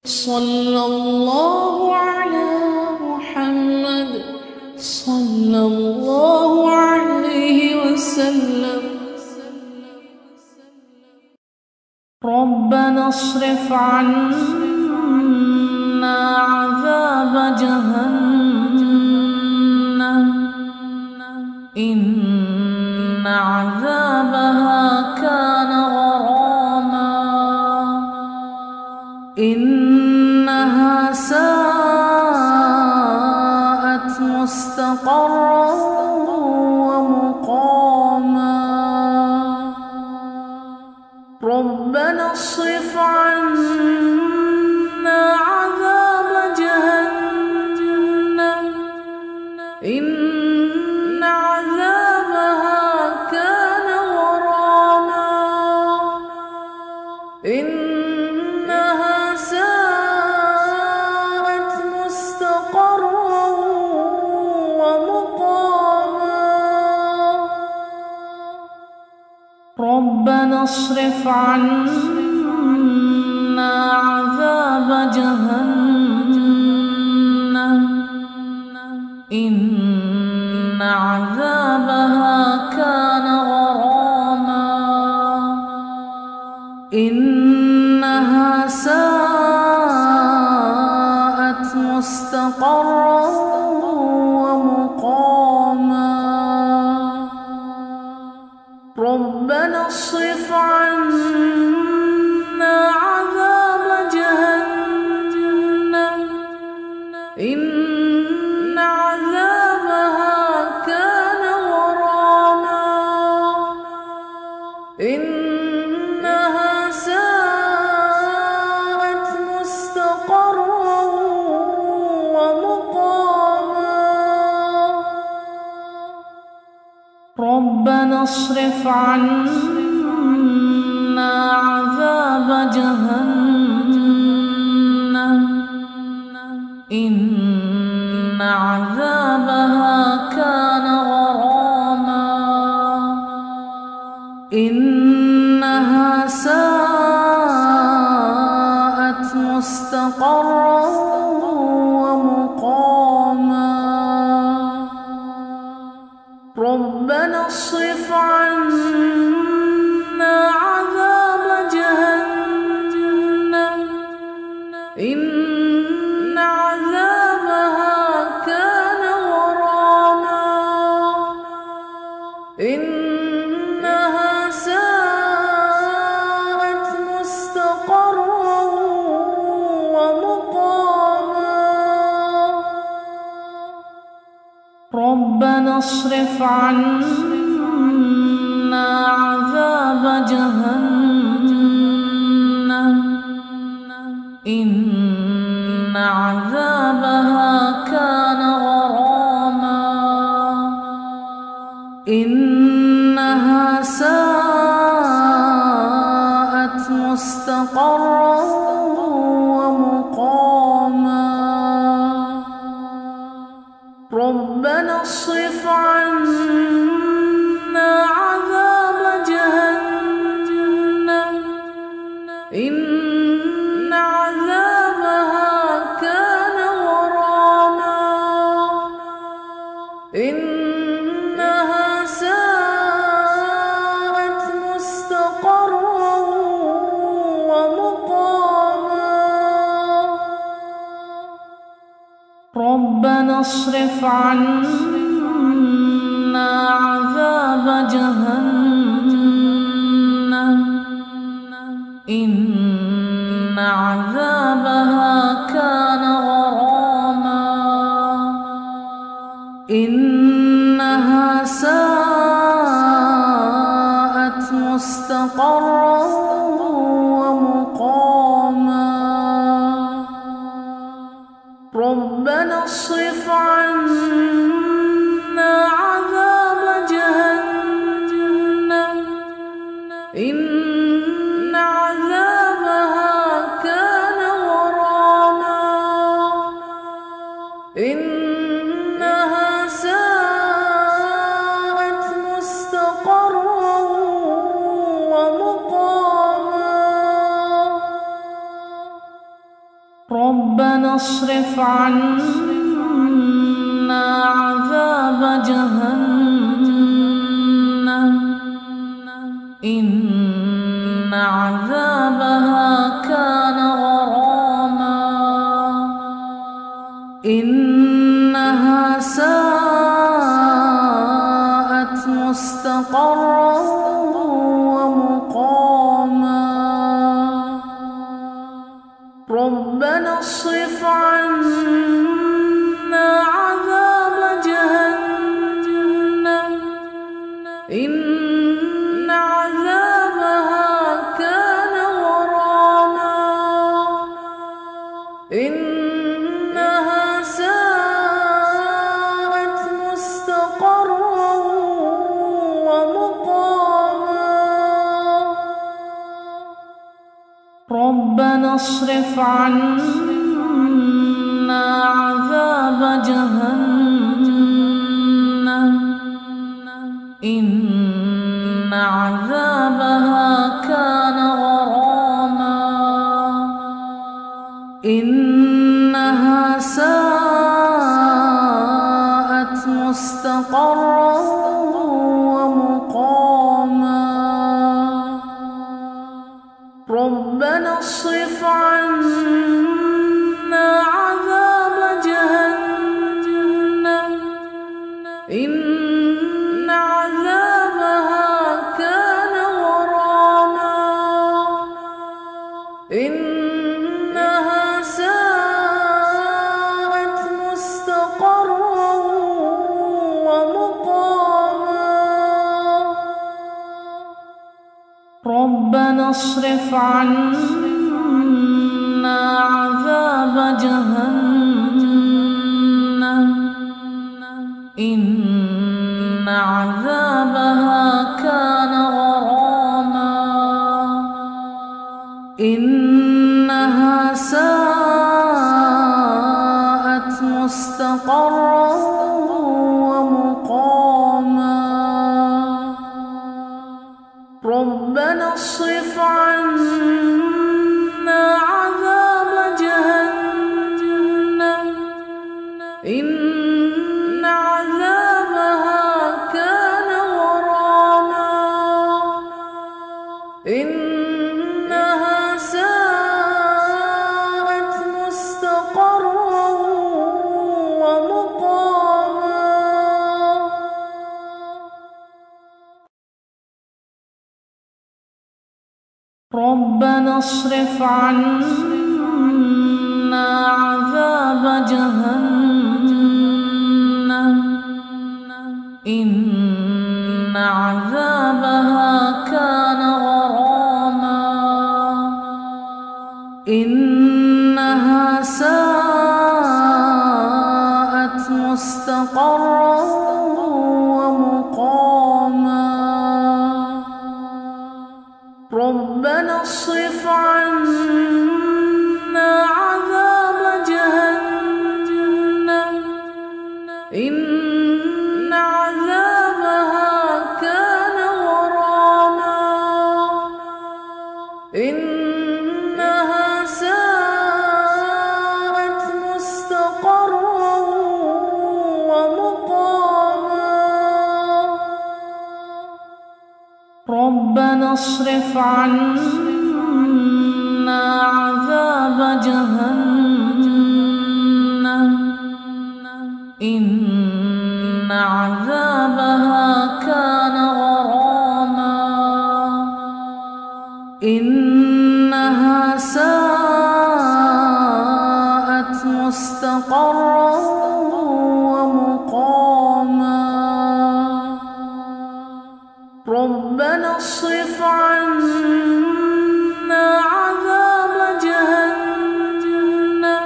صلى الله على محمد صلى الله عليه وسلم. ربنا اصرف عنا عذاب جهنم إن عذابها كان غراما إنها ساءت مستقرا ومقاما. ربنا اصرف عنا عذاب جهنم إن عذابها كان غراما إنها ساءت مستقرا ومقاما. ربنا اصرف عنا عذاب جهنم إن عذابها كان غراما إنها ساءت مستقرا ومقاما. ربنا اصرف عنا عذاب جهنم إن عذابها كان غراما إنها ساءت مستقرا ومقاما. ربنا اصرف عنا عذاب جهنم إن عذابها كان غراما إنها ساءت مستقرا ومقاما. ربنا اصرف عنا عذاب جهنم إن عذابها كان غراما إنها ساءت مستقرا ومقاما. ربنا اصرف عنا عذاب جهنم إن عذابها كان غراما إنها ساءت مستقرا ومقاما. ربنا اصرف عنا عذاب جهنم إن عذابها كان غراما إنها ساءت مستقرا ومقاما. ربنا اصرف عنا عذاب جهنم إن عذابها كان غراما إنها ساءت مستقرا ومقاما. ربنا اصرف عنا عذاب جهنم إن عذابها كان غراما إنها ساءت مستقرا ومقاما. ربنا اصرف عنا عذاب جهنم إن عذابها كان غراما إنها ساءت مستقرا ومقاما ربنا اصرف عنا عذاب جهنم إن عذابها كان غراما إنها ساءت مستقرا ومقاما ربنا اصرف عنا عذاب جهنم إن عذابها كان غراما إنها ساءت مستقرا ومقاما ربنا اصرف عنا عذاب جهنم إن عذابها كان غراما إنها ساءت مستقرا ومقاما ربنا اصرف عنا عذاب جهنم إن عذابها كان غراما إنها ساءت مستقرا ومقاما ربنا اصرف عنا عذاب جهنم إن عذابها كان غراما إنها ساءت مستقرا ومقاما ربنا اصرف عنا عذاب جهنم إن عذابها كان غراما إنها ساءت مستقرا ومقاما ربنا اصرف عنا عذاب جهنم إن عذابها كان غراما إنها ساءت مستقرا ومقاما ربنا اصرف عنا عذاب جهنم إن عذابها كان غراما إنها ساءت مستقرا ومقاما ربنا اصرف عنا عذاب جهنم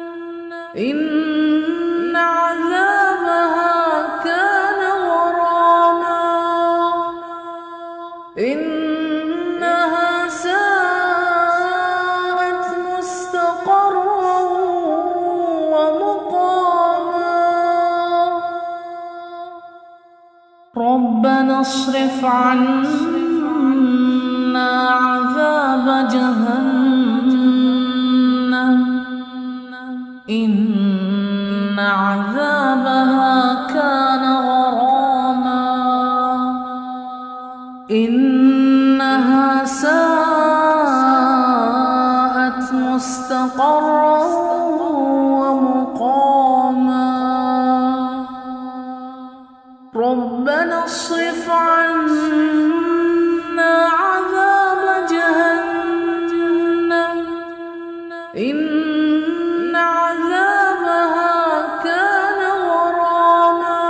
إن عذابها كان غراما إنها ساءت مستقرا ومقاما ربنا اصرف عنا عذاب جهنم إن عذابها كان غراما إنها ساءت مستقرا ومقاما ربنا اصرف عنا عذاب جهنم إن عذابها كان غراما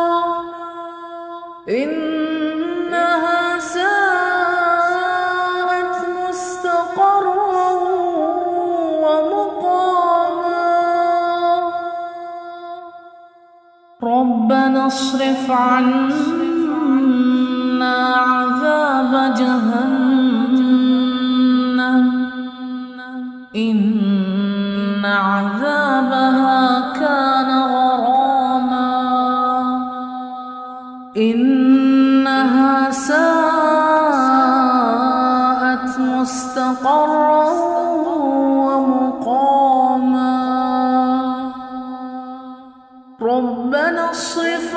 إنها ساءت مستقرا ومقاما ربنا اصرف عنا عذاب جهنم إن عذابها كان غراما إنها ساءت مستقرا ومقاما ربنا اصرف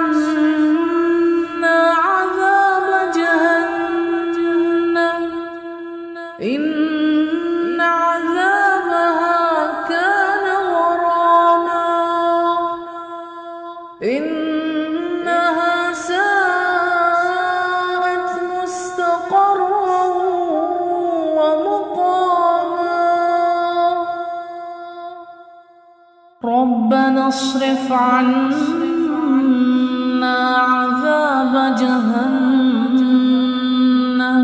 عنا عذاب جهنم إن عذابها كان غراما إنها ساءت مستقرا ومقاما ربنا اصرف عنا عذاب جهنم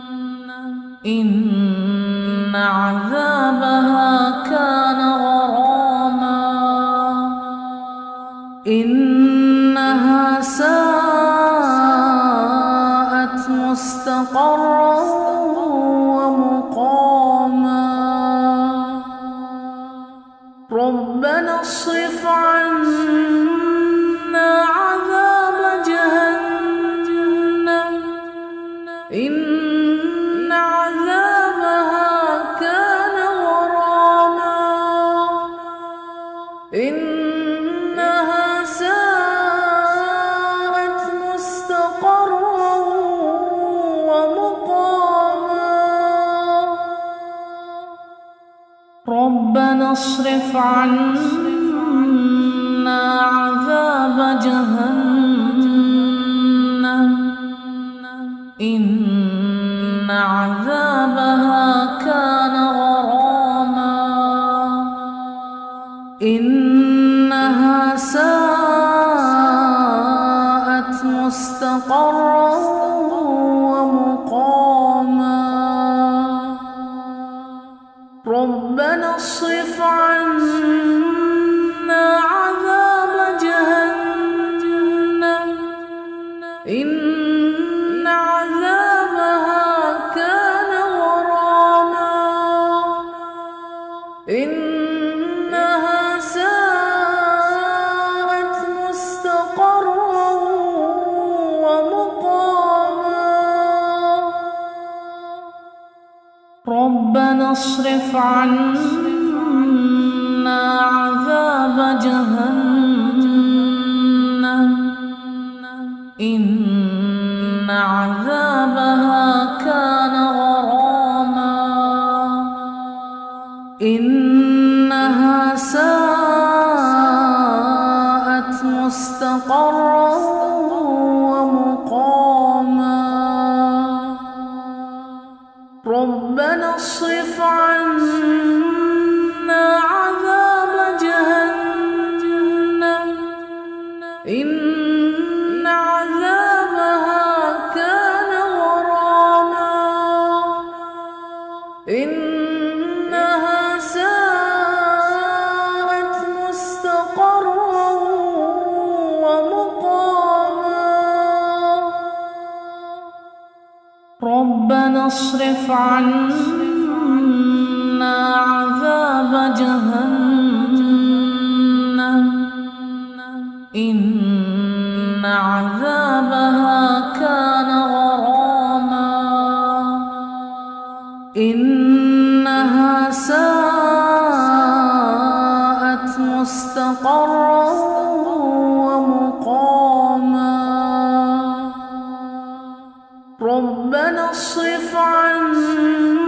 إن عذابها كان غراما إنها ساءت مستقرا ومقاما ربنا اصرف عنا عذاب جهنم إن عذابها كان غراما إنها ساءت مستقرا ومقاما ربنا اصرف عنا عذاب جهنم إن عذابها كان غراما إنها ساءت مستقرا ومقاما ربنا اصرف عنا عذاب جهنم إن عذابها كان غراما إنها ساءت مستقرا ومقاما ربنا اصرف عنا عذاب جهنم إن عذابها كان غراما إنها ساءت مستقرا ومقاما ربنا اصرف عنا عذاب جهنم إن عذابها كان غراما إنها ساءت مستقرا ومقاما ربنا اصرف عنا عذاب جهنم إن عذابها كان غراما إنها ساءت ربنا اصرف عنا